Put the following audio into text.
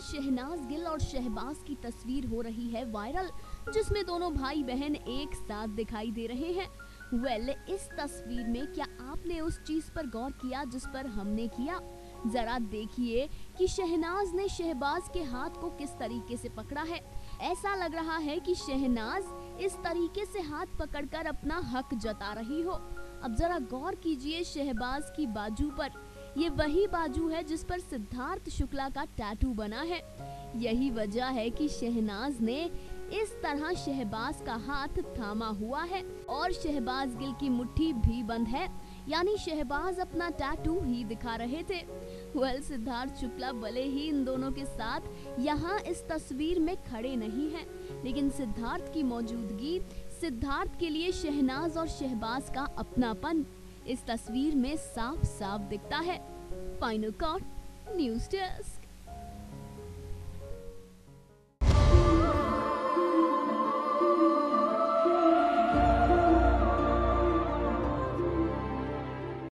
शहनाज गिल और शहबाज की तस्वीर हो रही है वायरल, जिसमें दोनों भाई बहन एक साथ दिखाई दे रहे हैं। इस तस्वीर में क्या आपने उस चीज पर गौर किया जिस पर हमने किया? जरा देखिए कि शहनाज ने शहबाज के हाथ को किस तरीके से पकड़ा है। ऐसा लग रहा है कि शहनाज इस तरीके से हाथ पकड़कर अपना हक जता रही हो। अब जरा गौर कीजिए शहबाज की बाजू पर। ये वही बाजू है जिस पर सिद्धार्थ शुक्ला का टैटू बना है। यही वजह है कि शहनाज ने इस तरह शहबाज का हाथ थामा हुआ है और शहबाज गिल की मुट्ठी भी बंद है, यानी शहबाज अपना टैटू ही दिखा रहे थे। सिद्धार्थ शुक्ला भले ही इन दोनों के साथ यहाँ इस तस्वीर में खड़े नहीं हैं, लेकिन सिद्धार्थ की मौजूदगी, सिद्धार्थ के लिए शहनाज और शहबाज का अपनापन इस तस्वीर में साफ साफ दिखता है। Final call news desk.